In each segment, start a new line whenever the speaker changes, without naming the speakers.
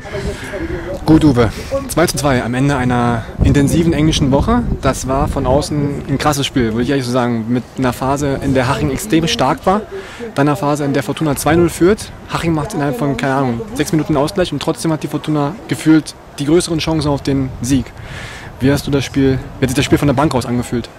Gut, Uwe. 2:2 am Ende einer intensiven englischen Woche. Das war von außen ein krasses Spiel, würde ich ehrlich so sagen. Mit einer Phase, in der Haching extrem stark war. Dann einer Phase, in der Fortuna 2:0 führt. Haching macht innerhalb von, keine Ahnung, 6 Minuten Ausgleich und trotzdem hat die Fortuna gefühlt die größeren Chancen auf den Sieg. Wie hat sich das Spiel von der Bank aus angefühlt?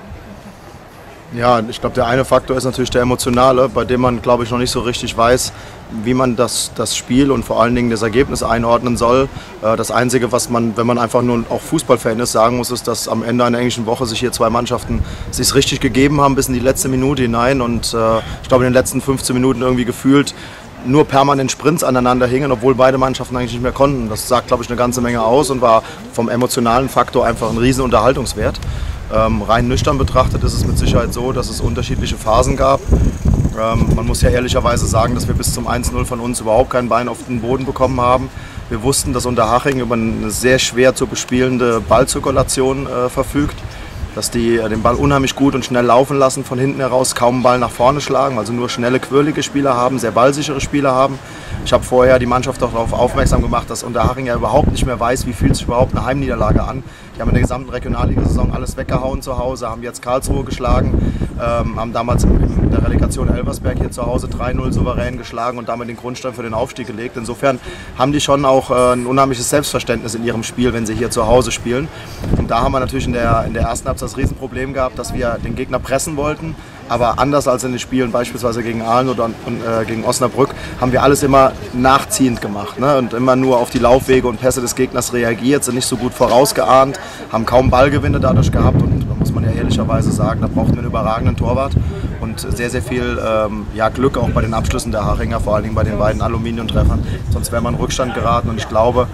Ja, ich glaube, der eine Faktor ist natürlich der emotionale, bei dem man, glaube ich, noch nicht so richtig weiß, wie man das Spiel und vor allen Dingen das Ergebnis einordnen soll. Das Einzige, was man, wenn man einfach nur auch Fußballfan ist, sagen muss, ist, dass am Ende einer englischen Woche sich hier zwei Mannschaften sich richtig gegeben haben bis in die letzte Minute hinein und ich glaube, in den letzten 15 Minuten irgendwie gefühlt nur permanent Sprints aneinander hingen, obwohl beide Mannschaften eigentlich nicht mehr konnten. Das sagt, glaube ich, eine ganze Menge aus und war vom emotionalen Faktor einfach ein riesen Unterhaltungswert. Rein nüchtern betrachtet ist es mit Sicherheit so, dass es unterschiedliche Phasen gab. Man muss ja ehrlicherweise sagen, dass wir bis zum 1:0 von uns überhaupt kein Bein auf den Boden bekommen haben. Wir wussten, dass Unterhaching über eine sehr schwer zu bespielende Ballzirkulation verfügt, dass die den Ball unheimlich gut und schnell laufen lassen, von hinten heraus kaum einen Ball nach vorne schlagen, also nur schnelle, quirlige Spieler haben, sehr ballsichere Spieler haben. Ich habe vorher die Mannschaft auch darauf aufmerksam gemacht, dass Unterhaching ja überhaupt nicht mehr weiß, wie fühlt sich überhaupt eine Heimniederlage an. Die haben in der gesamten Regionalliga-Saison alles weggehauen zu Hause, haben jetzt Karlsruhe geschlagen, haben damals in der Relegation Elversberg hier zu Hause 3:0 souverän geschlagen und damit den Grundstein für den Aufstieg gelegt. Insofern haben die schon auch ein unheimliches Selbstverständnis in ihrem Spiel, wenn sie hier zu Hause spielen. Und da haben wir natürlich in der ersten Halbzeit das Riesenproblem gehabt, dass wir den Gegner pressen wollten. Aber anders als in den Spielen beispielsweise gegen Aalen oder gegen Osnabrück haben wir alles immer nachziehend gemacht, ne? Und immer nur auf die Laufwege und Pässe des Gegners reagiert, sind nicht so gut vorausgeahnt, haben kaum Ballgewinne dadurch gehabt und da muss man ja ehrlicherweise sagen, da brauchten wir einen überragenden Torwart und sehr, sehr viel Glück auch bei den Abschlüssen der Hachinger, vor allen Dingen bei den beiden Aluminiumtreffern, sonst wäre man in Rückstand geraten und ich glaube,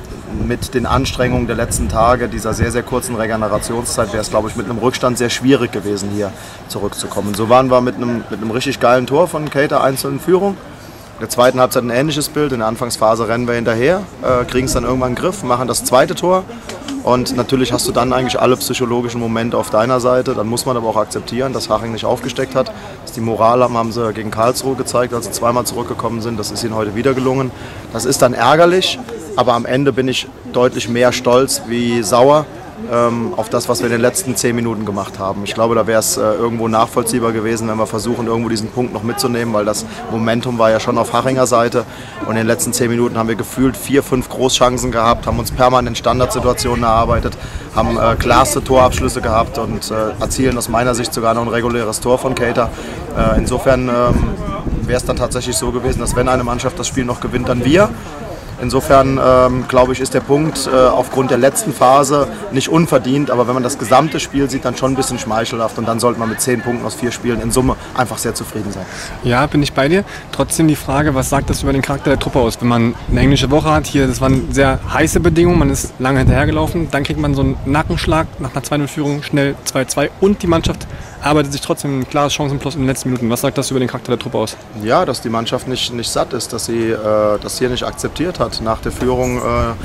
mit den Anstrengungen der letzten Tage, dieser sehr, sehr kurzen Regenerationszeit, wäre es, glaube ich, mit einem Rückstand sehr schwierig gewesen, hier zurückzukommen. So waren wir mit einem richtig geilen Tor von Keita einzeln in Führung. In der zweiten Halbzeit ein ähnliches Bild. In der Anfangsphase rennen wir hinterher, kriegen es dann irgendwann in den Griff, machen das zweite Tor. Und natürlich hast du dann eigentlich alle psychologischen Momente auf deiner Seite. Dann muss man aber auch akzeptieren, dass Haching nicht aufgesteckt hat. Dass die Moral haben sie gegen Karlsruhe gezeigt, als sie zweimal zurückgekommen sind. Das ist ihnen heute wieder gelungen. Das ist dann ärgerlich, aber am Ende bin ich deutlich mehr stolz wie sauer auf das, was wir in den letzten 10 Minuten gemacht haben. Ich glaube, da wäre es irgendwo nachvollziehbar gewesen, wenn wir versuchen, irgendwo diesen Punkt noch mitzunehmen, weil das Momentum war ja schon auf Hachinger Seite. Und in den letzten 10 Minuten haben wir gefühlt 4, 5 Großchancen gehabt, haben uns permanent Standardsituationen erarbeitet, haben klarste Torabschlüsse gehabt und erzielen aus meiner Sicht sogar noch ein reguläres Tor von Keita. Insofern wäre es dann tatsächlich so gewesen, dass wenn eine Mannschaft das Spiel noch gewinnt, dann wir. Insofern, glaube ich, ist der Punkt aufgrund der letzten Phase nicht unverdient, aber wenn man das gesamte Spiel sieht, dann schon ein bisschen schmeichelhaft und dann sollte man mit 10 Punkten aus 4 Spielen in Summe einfach sehr zufrieden sein.
Ja, bin ich bei dir. Trotzdem die Frage, was sagt das über den Charakter der Truppe aus? Wenn man eine englische Woche hat, hier, das waren sehr heiße Bedingungen, man ist lange hinterhergelaufen, dann kriegt man so einen Nackenschlag nach einer 2:0-Führung, schnell 2:2 und die Mannschaft arbeitet sich trotzdem ein klares Chancenplus in den letzten Minuten. Was sagt das über den Charakter der Truppe aus?
Ja, dass die Mannschaft nicht satt ist, dass sie das hier nicht akzeptiert hat, nach der Führung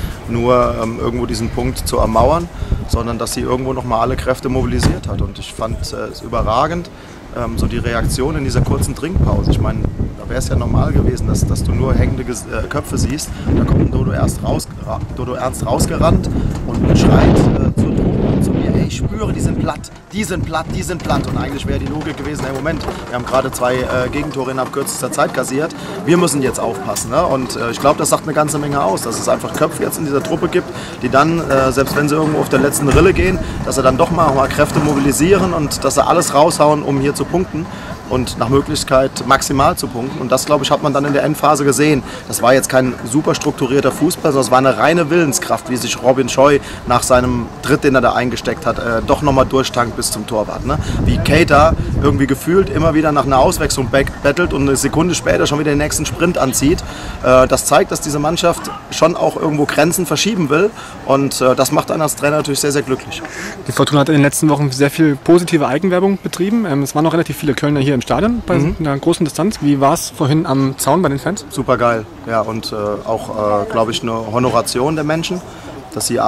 nur irgendwo diesen Punkt zu ermauern, sondern dass sie irgendwo nochmal alle Kräfte mobilisiert hat. Und ich fand es überragend, so die Reaktion in dieser kurzen Trinkpause. Ich meine, da wäre es ja normal gewesen, dass du nur hängende Köpfe siehst. Da kommt Dodo Ernst rausgerannt und schreit zu mir, ey, ich spüre, die sind platt, die sind platt, die sind platt. Und eigentlich wäre die Logik gewesen, hey, Moment, wir haben gerade 2 Gegentore innerhalb kürzester Zeit kassiert, wir müssen jetzt aufpassen. Ne? Und ich glaube, das sagt eine ganze Menge aus, dass es einfach Köpfe jetzt in dieser Truppe gibt, die dann, selbst wenn sie irgendwo auf der letzten Rille gehen, dass sie dann doch mal Kräfte mobilisieren und dass sie alles raushauen, um hier zu punkten und nach Möglichkeit maximal zu punkten. Und das, glaube ich, hat man dann in der Endphase gesehen. Das war jetzt kein super strukturierter Fußball, sondern es war eine reine Willenskraft, wie sich Robin Scheu nach seinem Tritt, den er da eingesteckt hat, doch nochmal durchtankt bis zum Torwart. Ne? Wie Keita irgendwie gefühlt immer wieder nach einer Auswechslung bettelt und eine Sekunde später schon wieder den nächsten Sprint anzieht. Das zeigt, dass diese Mannschaft schon auch irgendwo Grenzen verschieben will. Und das macht einen als Trainer natürlich sehr, sehr glücklich.
Die Fortuna hat in den letzten Wochen sehr viel positive Eigenwerbung betrieben. Es waren noch relativ viele Kölner hier im Stadion bei einer großen Distanz. Wie war es vorhin am Zaun bei den Fans?
Super geil. Ja, und auch, glaube ich, eine Honoration der Menschen, dass sie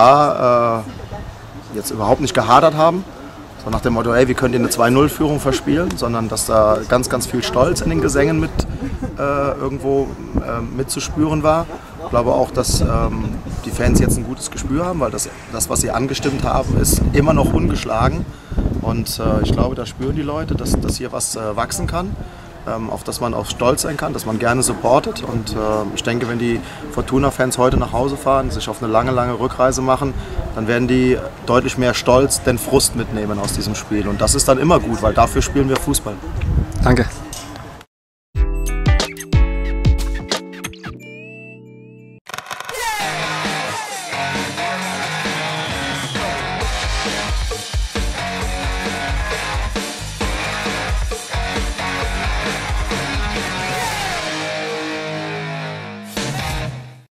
jetzt überhaupt nicht gehadert haben, so nach dem Motto, hey, wie könnt ihr eine 2:0-Führung verspielen, sondern dass da ganz, ganz viel Stolz in den Gesängen irgendwo mitzuspüren war. glaube auch, dass die Fans jetzt ein gutes Gespür haben, weil das, was sie angestimmt haben, ist immer noch ungeschlagen. Und ich glaube, da spüren die Leute, dass hier was wachsen kann, auf das man auch stolz sein kann, dass man gerne supportet. Und ich denke, wenn die Fortuna-Fans heute nach Hause fahren, sich auf eine lange, lange Rückreise machen, dann werden die deutlich mehr Stolz denn Frust mitnehmen aus diesem Spiel. Und das ist dann immer gut, weil dafür spielen wir Fußball.
Danke.